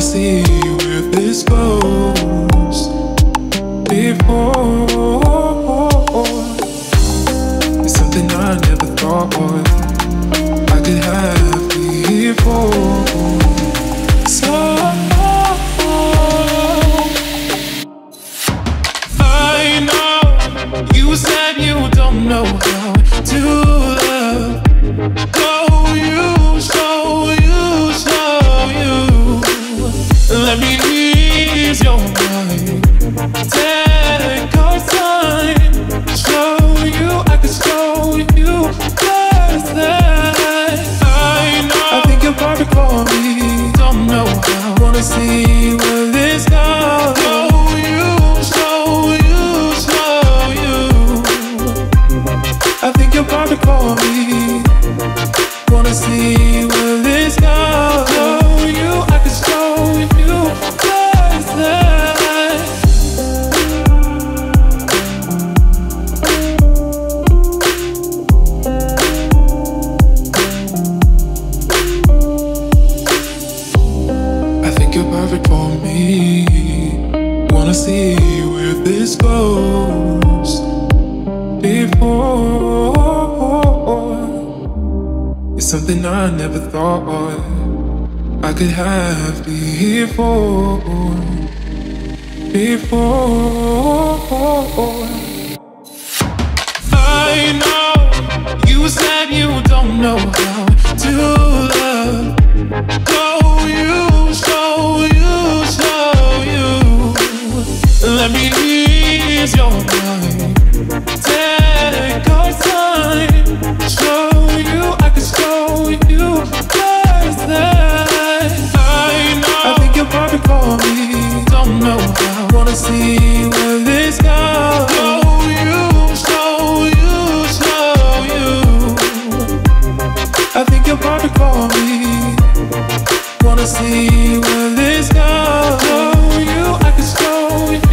see where this goes before. It's something I never thought I could have before. So I know you said you don't know how to love. Let me ease your mind. Take our time. Show you, I can show you just that I know. I think you're perfect for me. Don't know how. Wanna see where this goes. Show you. I think you're perfect for me. Wanna see where this goes. Show you, I can show you. See where this goes before. It's something I never thought I could have before. I know you said you don't know how to love. Let me ease your mind. Take our time. Show you, I can show you just that I know. I think you're perfect for me. Don't know how. Wanna see where this goes. Show you. I think you're perfect for me. Wanna see where this goes. Show you, I can show you.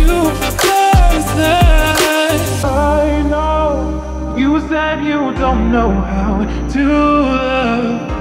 I know you said you don't know how to love.